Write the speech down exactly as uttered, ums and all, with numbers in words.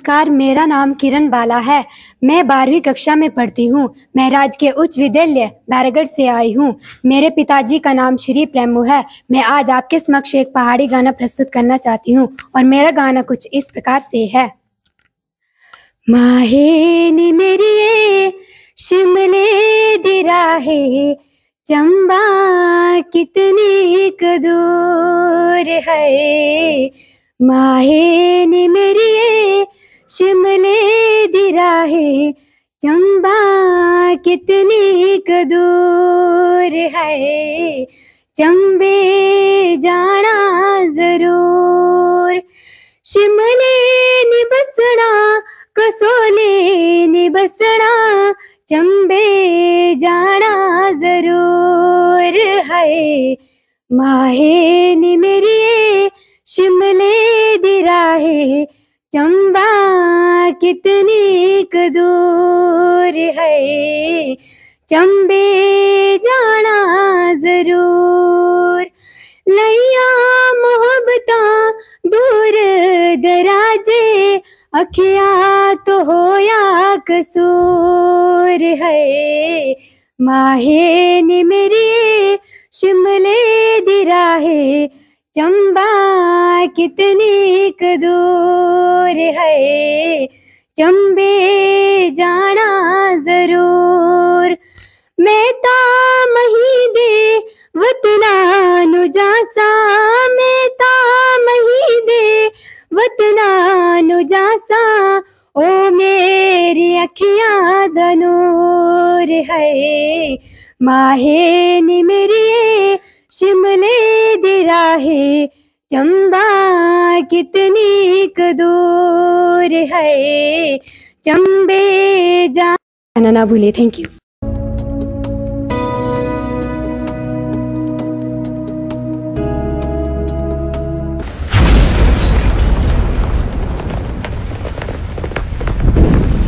नमस्कार, मेरा नाम किरण बाला है। मैं बारहवीं कक्षा में पढ़ती हूँ। मैं राजकीय उच्च विद्यालय बैरागढ़ से आई हूँ। मेरे पिताजी का नाम श्री प्रेमू है। मैं आज आपके समक्ष एक पहाड़ी गाना प्रस्तुत करना चाहती हूँ और मेरा गाना कुछ इस प्रकार से है। माहे नी मेरी शिमले दी राहे चंबा कितनी दूर है। माहे नी मेरी शिमले दी राहे चंबा कितनी दूर है। चंबे जाना जरूर, शिमले नी बसना कसोले नी बसना, चंबे जाना जरूर है। माहे नी मेरी शिमले दी राहे चंबा कितनी दूर है। चंबे जाना जरूर, लैया मोहब्बता दूर दराजे, अखिया तो होया कसूर है। माहे नी मेरी शिमले दी राहे चंबा कितनी दूर है। चंबे जाना जरूर, मैं ता मही दे वतना नु जासा, मैं ता मही दे वतना नु जासा, ओ मेरी अखियां दा नूर है। माहे नी मेरी शिमले दी राहे चंबा कितनी दूर है। चंबे जाना ना भूले। Thank you.